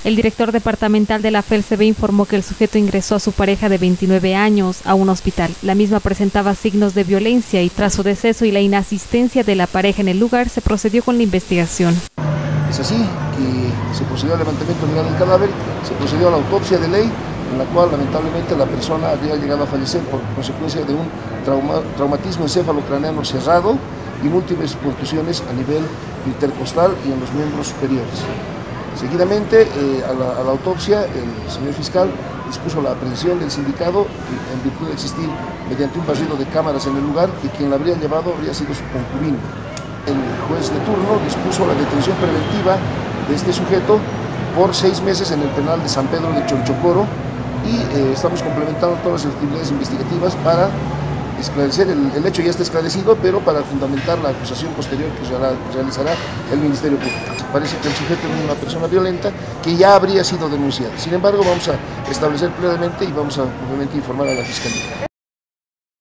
El director departamental de la FELCB informó que el sujeto ingresó a su pareja de 29 años a un hospital. La misma presentaba signos de violencia y tras su deceso y la inasistencia de la pareja en el lugar, se procedió con la investigación. Es así que se procedió al levantamiento legal del cadáver, se procedió a la autopsia de ley, en la cual lamentablemente la persona había llegado a fallecer por consecuencia de un traumatismo encéfalo-craneano cerrado y múltiples contusiones a nivel intercostal y en los miembros superiores. Seguidamente, a la autopsia, el señor fiscal dispuso la aprehensión del sindicado en virtud de existir mediante un barrido de cámaras en el lugar y quien la habría llevado habría sido su concubino. El juez de turno dispuso la detención preventiva de este sujeto por 6 meses en el penal de San Pedro de Chonchocoro y estamos complementando todas las actividades investigativas para esclarecer, el hecho ya está esclarecido, pero para fundamentar la acusación posterior que realizará el Ministerio Público. Parece que el sujeto es una persona violenta que ya habría sido denunciada. Sin embargo, vamos a establecer plenamente y vamos a obviamente informar a la Fiscalía.